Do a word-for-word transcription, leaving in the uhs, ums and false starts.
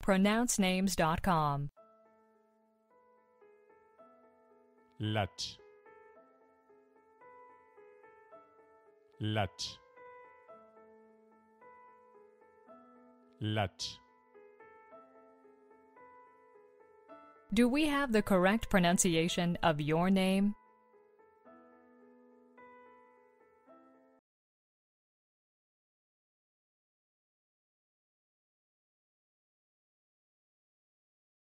pronounce names dot com. Lat. Lat. Lat. Do we have the correct pronunciation of your name?